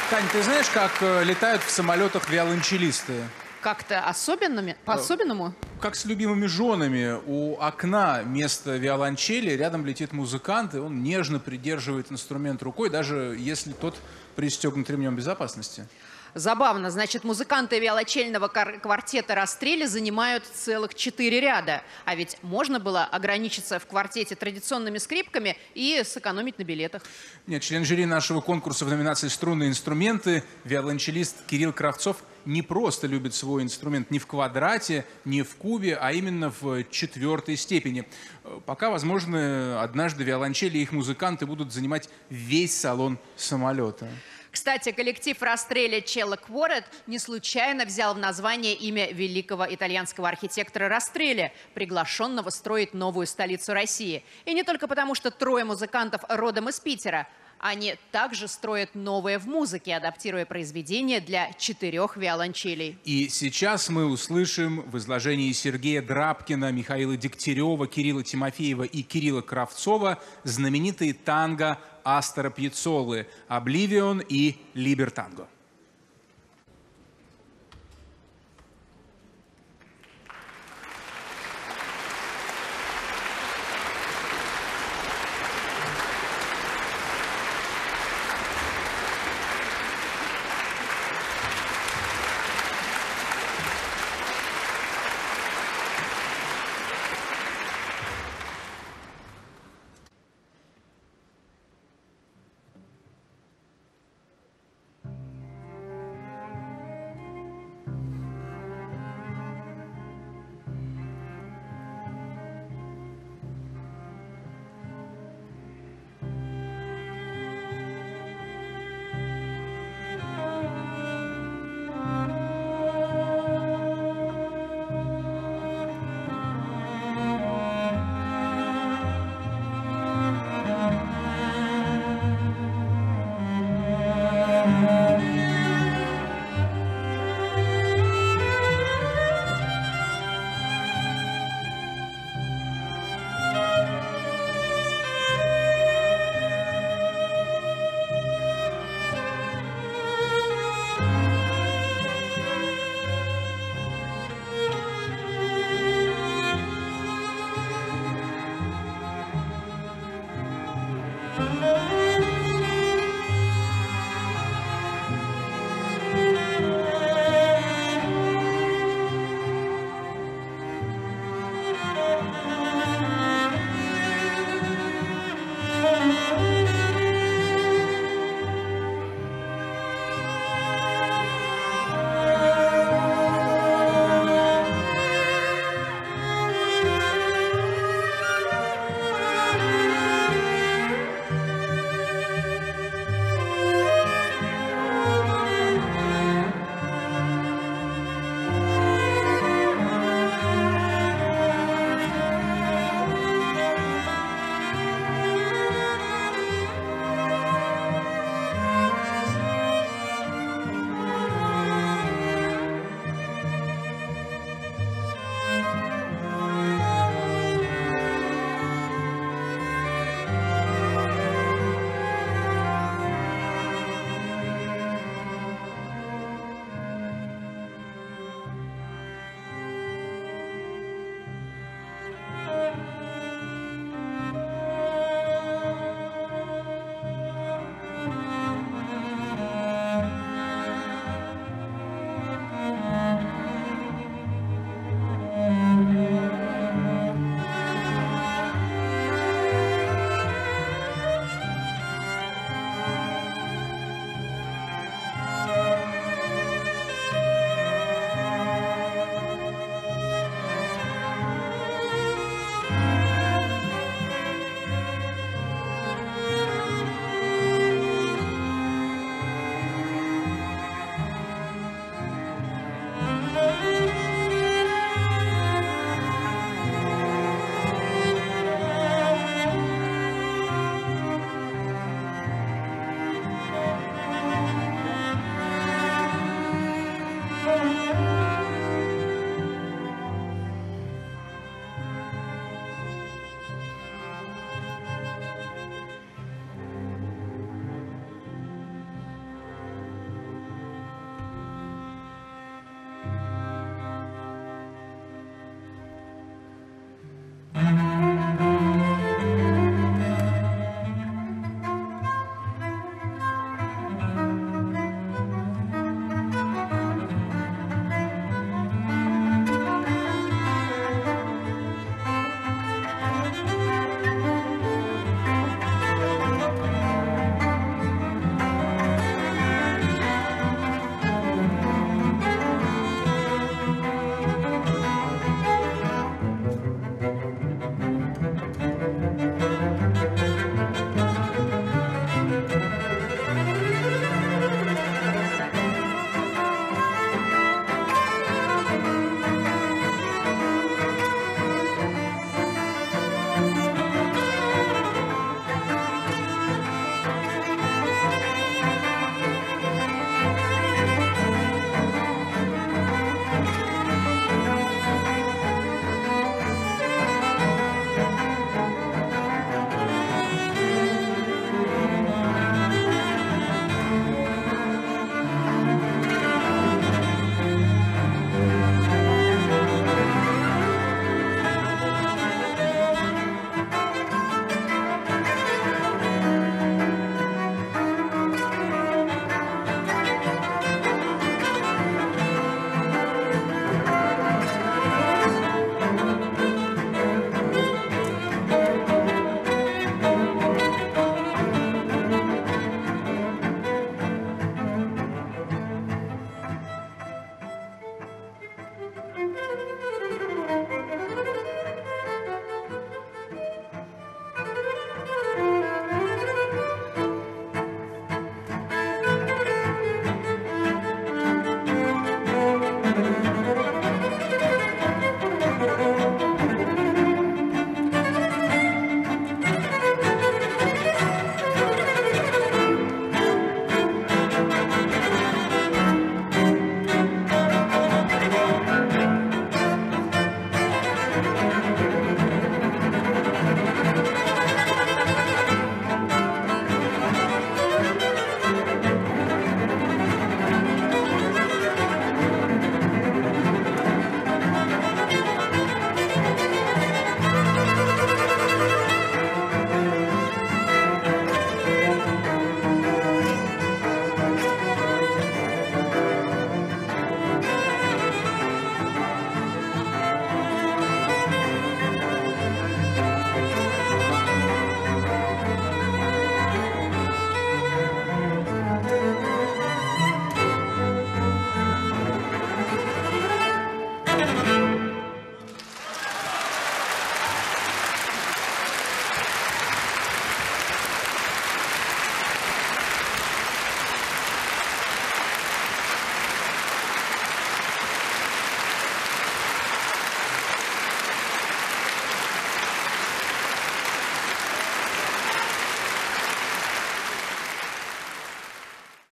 Тань, ты знаешь, как летают в самолетах виолончелисты? Как-то по-особенному? Как с любимыми женами. У окна вместо виолончели рядом летит музыкант, и он нежно придерживает инструмент рукой, даже если тот пристегнут ремнем безопасности. Забавно. Значит, музыканты виолончельного квартета «Растрелли» занимают целых 4 ряда. А ведь можно было ограничиться в квартете традиционными скрипками и сэкономить на билетах. Нет, член жюри нашего конкурса в номинации «Струнные инструменты», виолончелист Кирилл Кравцов, не просто любит свой инструмент не в квадрате, не в кубе, а именно в 4-й степени. Пока, возможно, однажды виолончели и их музыканты будут занимать весь салон самолета. Кстати, коллектив «Растрелли» Cello Quartet не случайно взял в название имя великого итальянского архитектора Растрелли, приглашенного строить новую столицу России. И не только потому, что 3 музыкантов родом из Питера. Они также строят новое в музыке, адаптируя произведения для 4 виолончелей. И сейчас мы услышим в изложении Сергея Драбкина, Михаила Дегтярева, Кирилла Тимофеева и Кирилла Кравцова знаменитые танго Астора Пьяццолы «Обливион» и «Либертанго».